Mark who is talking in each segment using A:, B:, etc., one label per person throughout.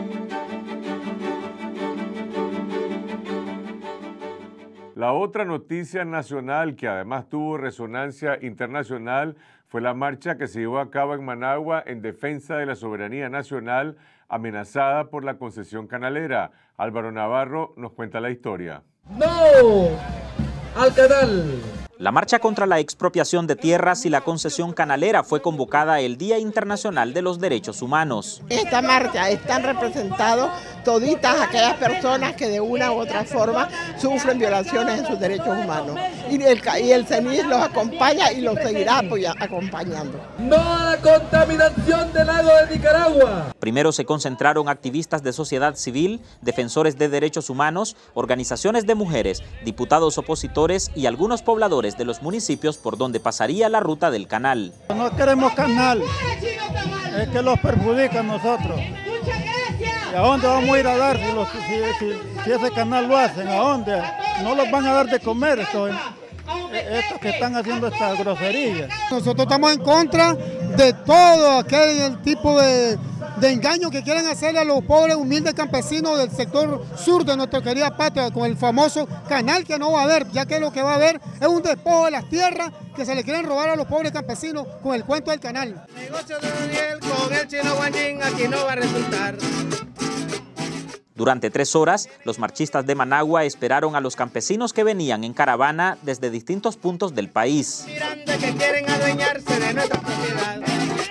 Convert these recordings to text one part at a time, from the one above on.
A: La otra noticia nacional que además tuvo resonancia internacional fue la marcha que se llevó a cabo en Managua en defensa de la soberanía nacional amenazada por la concesión canalera. Álvaro Navarro nos cuenta la historia.
B: ¡No al canal!
C: La marcha contra la expropiación de tierras y la concesión canalera fue convocada el Día Internacional de los Derechos Humanos.
D: Esta marcha están representados toditas aquellas personas que de una u otra forma sufren violaciones en sus derechos humanos. Y el CENIS los acompaña y los seguirá acompañando.
B: ¡No a la contaminación del lago de Nicaragua!
C: Primero se concentraron activistas de sociedad civil, defensores de derechos humanos, organizaciones de mujeres, diputados opositores y algunos pobladores de los municipios por donde pasaría la ruta del canal.
E: No queremos canal, es que los perjudica a nosotros. ¿Y a dónde vamos a ir a dar si ese canal lo hacen? ¿A dónde? No los van a dar de comer estos que están haciendo estas groserías.
F: Nosotros estamos en contra de todo aquel tipo de engaño que quieren hacerle a los pobres, humildes campesinos del sector sur de nuestra querida patria con el famoso canal que no va a haber, ya que lo que va a haber es un despojo de las tierras que se le quieren robar a los pobres campesinos con el cuento del canal.
G: El negocio de Daniel con el chino Guanyin aquí no va a resultar.
C: Durante 3 horas, los marchistas de Managua esperaron a los campesinos que venían en caravana desde distintos puntos del país.
G: Mirando que quieren adueñarse de nuestra propiedad.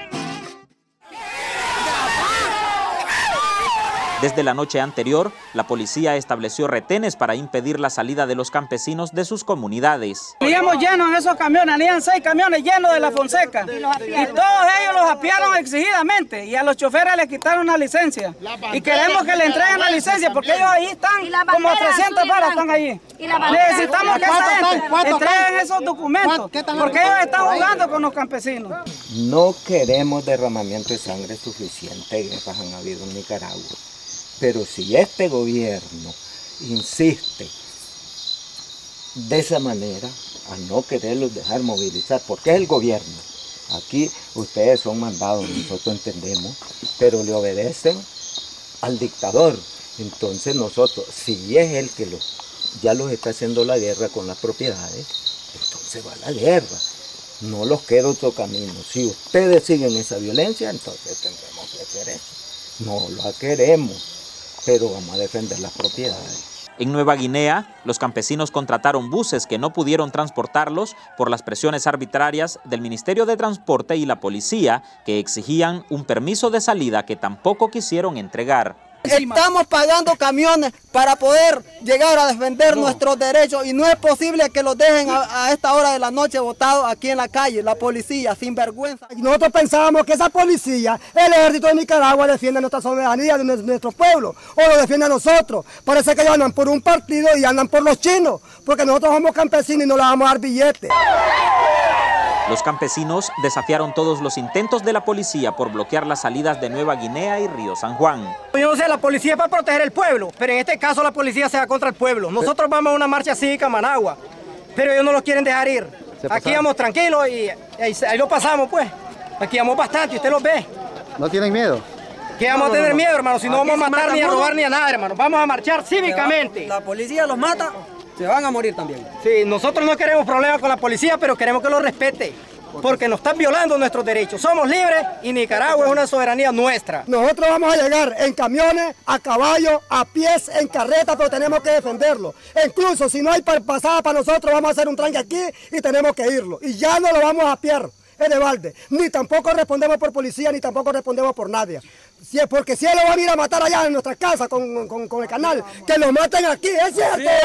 C: Desde la noche anterior, la policía estableció retenes para impedir la salida de los campesinos de sus comunidades.
H: Veníamos llenos en esos camiones, habían 6 camiones llenos de la Fonseca y todos ellos los apiaron exigidamente y a los choferes les quitaron la licencia y queremos que le entreguen la licencia porque ellos ahí están como 300 varas están allí. Necesitamos que esa gente entreguen esos documentos porque ellos están jugando con los campesinos.
I: No queremos derramamiento de sangre suficiente, guerras han habido en Nicaragua. Pero si este gobierno insiste de esa manera a no quererlos dejar movilizar, porque es el gobierno, aquí ustedes son mandados, nosotros entendemos, pero le obedecen al dictador. Entonces nosotros, si es el que ya los está haciendo la guerra con las propiedades, entonces va a la guerra. No los queda otro camino. Si ustedes siguen esa violencia, entonces tendremos que hacer eso. No la queremos, pero vamos a defender las propiedades.
C: En Nueva Guinea, los campesinos contrataron buses que no pudieron transportarlos por las presiones arbitrarias del Ministerio de Transporte y la policía, que exigían un permiso de salida que tampoco quisieron entregar.
J: Estamos pagando camiones para poder llegar a defender nuestros derechos y no es posible que los dejen a esta hora de la noche botados aquí en la calle, la policía, sin vergüenza.
K: Nosotros pensábamos que esa policía, el ejército de Nicaragua, defiende nuestra soberanía de nuestro pueblo, o lo defiende a nosotros. Parece que ellos andan por un partido y andan por los chinos, porque nosotros somos campesinos y no les vamos a dar billetes.
C: Los campesinos desafiaron todos los intentos de la policía por bloquear las salidas de Nueva Guinea y Río San Juan.
H: Yo no sé, la policía es para proteger el pueblo, pero en este caso la policía se va contra el pueblo. Nosotros vamos a una marcha cívica a Managua, pero ellos no los quieren dejar ir. Aquí vamos tranquilos y ahí lo pasamos pues. Aquí vamos bastante, usted los ve.
L: ¿No tienen miedo?
H: ¿Qué vamos a tener miedo, hermano? Si no vamos a matar ni a robar ni a nada, hermano. Vamos a marchar cívicamente.
J: La policía los mata, se van a morir también.
H: Sí, nosotros no queremos problemas con la policía, pero queremos que los respete. Porque nos están violando nuestros derechos. Somos libres y Nicaragua es una soberanía nuestra.
K: Nosotros vamos a llegar en camiones, a caballo, a pies, en carreta, pero tenemos que defenderlo. E incluso si no hay pasada para nosotros, vamos a hacer un tranque aquí y tenemos que irlo. Y ya no lo vamos a piar, es de balde. Ni tampoco respondemos por policía, ni tampoco respondemos por nadie. Si es porque si ellos van a ir a matar allá en nuestra casa con el canal, que lo maten aquí, es cierto. Sí.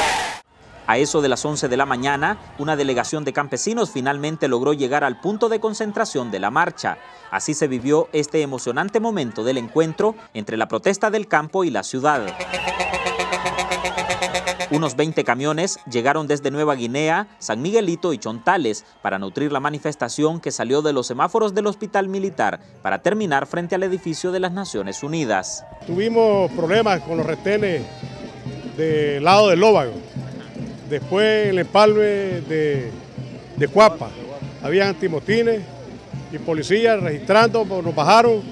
C: A eso de las 11 de la mañana, una delegación de campesinos finalmente logró llegar al punto de concentración de la marcha. Así se vivió este emocionante momento del encuentro entre la protesta del campo y la ciudad. Unos 20 camiones llegaron desde Nueva Guinea, San Miguelito y Chontales para nutrir la manifestación que salió de los semáforos del Hospital Militar para terminar frente al edificio de las Naciones Unidas.
M: Tuvimos problemas con los retenes del lado del Lóvago. Después el empalme de Cuapa, había antimotines y policías registrando, nos bajaron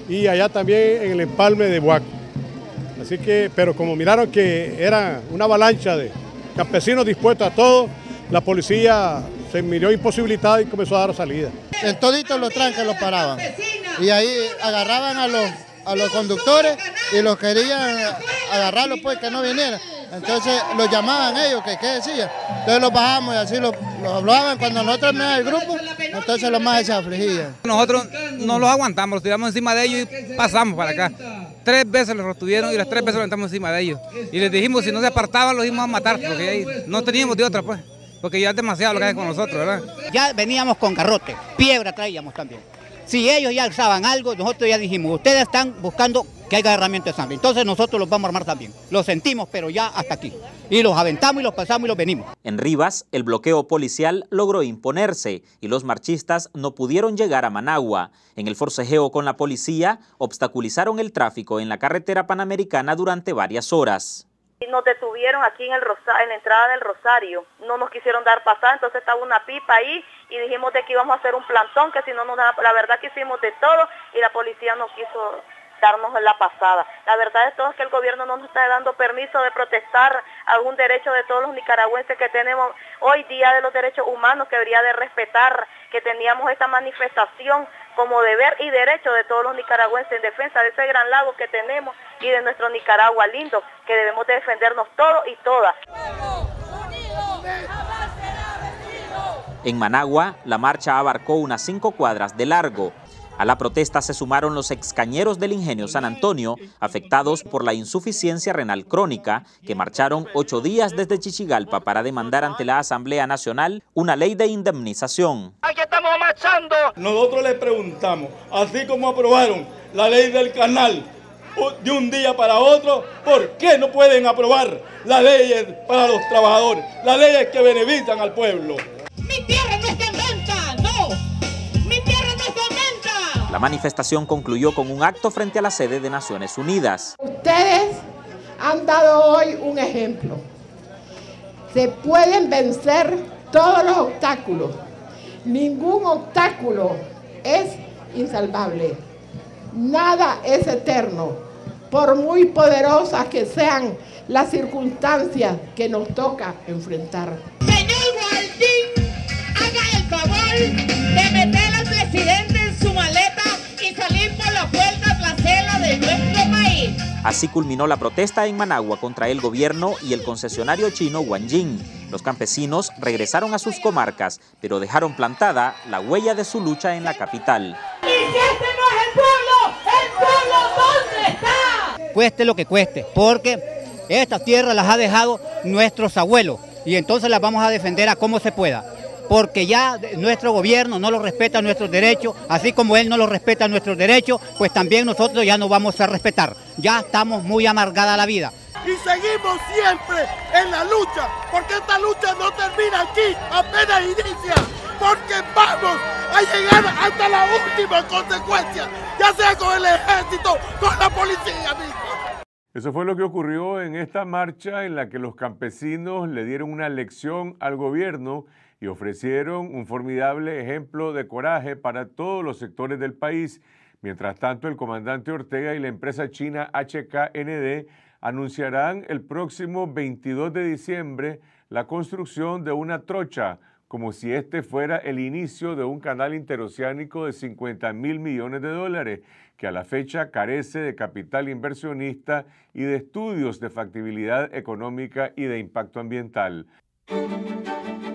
M: y allá también en el empalme de Buaco. Así que, pero como miraron que era una avalancha de campesinos dispuestos a todo, la policía se miró imposibilitada y comenzó a dar salida.
L: En toditos los tranques los paraban y ahí agarraban a los conductores y los querían agarrarlos pues que no vinieran. Entonces los llamaban ellos, ¿qué decían? Entonces los bajamos y así los hablaban. Cuando nosotros terminamos el grupo, entonces los más se afligían.
N: Nosotros no los aguantamos, los tiramos encima de ellos y pasamos para acá. 3 veces los retuvieron y las 3 veces los aventamos encima de ellos. Y les dijimos si no se apartaban los íbamos a matar, porque no teníamos de otra pues. Porque ya es demasiado lo que hay con nosotros, ¿verdad?
O: Ya veníamos con garrote, piedra traíamos también. Si ellos ya alzaban algo, nosotros ya dijimos, ustedes están buscando que haya agarramiento de sangre. Entonces nosotros los vamos a armar también. Lo sentimos, pero ya hasta aquí. Y los aventamos y los pasamos y los venimos.
C: En Rivas, el bloqueo policial logró imponerse y los marchistas no pudieron llegar a Managua. En el forcejeo con la policía, obstaculizaron el tráfico en la carretera panamericana durante varias horas.
P: Nos detuvieron aquí en la entrada del Rosario, no nos quisieron dar pasada, entonces estaba una pipa ahí y dijimos de que íbamos a hacer un plantón, que si no nos daba, la verdad que hicimos de todo y la policía no quiso darnos la pasada. La verdad de todo es que el gobierno no nos está dando permiso de protestar algún derecho de todos los nicaragüenses que tenemos hoy día de los derechos humanos, que debería de respetar, que teníamos esta manifestación como deber y derecho de todos los nicaragüenses en defensa de ese gran lago que tenemos y de nuestro Nicaragua lindo, que debemos de defendernos todos y todas.
C: En Managua, la marcha abarcó unas 5 cuadras de largo. A la protesta se sumaron los excañeros del Ingenio San Antonio, afectados por la insuficiencia renal crónica, que marcharon 8 días desde Chichigalpa para demandar ante la Asamblea Nacional una ley de indemnización.
Q: ¡Aquí estamos marchando! Nosotros les preguntamos, así como aprobaron la ley del canal de un día para otro, ¿por qué no pueden aprobar las leyes para los trabajadores, las leyes que benefician al pueblo?
R: ¡Mi tierra no está en venta! ¡No! ¡Mi tierra no está en venta!
C: La manifestación concluyó con un acto frente a la sede de Naciones Unidas.
D: Ustedes han dado hoy un ejemplo. Se pueden vencer todos los obstáculos. Ningún obstáculo es insalvable. Nada es eterno, por muy poderosas que sean las circunstancias que nos toca enfrentar.
R: Señor Gualdín, haga el favor de meter al presidente en su maleta y salir por la puerta trasera de nuestro país.
C: Así culminó la protesta en Managua contra el gobierno y el concesionario chino Guanyin. Los campesinos regresaron a sus comarcas, pero dejaron plantada la huella de su lucha en la capital.
R: ¿Y si este no es el pueblo dónde está?
O: Cueste lo que cueste, porque estas tierras las ha dejado nuestros abuelos y entonces las vamos a defender a como se pueda. Porque ya nuestro gobierno no lo respeta nuestros derechos, así como él no lo respeta nuestros derechos, pues también nosotros ya no vamos a respetar. Ya estamos muy amargada la vida.
S: Y seguimos siempre en la lucha, porque esta lucha no termina aquí, apenas inicia, porque vamos a llegar hasta la última consecuencia, ya sea con el ejército, con la policía misma.
A: Eso fue lo que ocurrió en esta marcha en la que los campesinos le dieron una lección al gobierno y ofrecieron un formidable ejemplo de coraje para todos los sectores del país. Mientras tanto, el comandante Ortega y la empresa china HKND anunciarán el próximo 22 de diciembre la construcción de una trocha, como si este fuera el inicio de un canal interoceánico de 50.000 millones de dólares, que a la fecha carece de capital inversionista y de estudios de factibilidad económica y de impacto ambiental.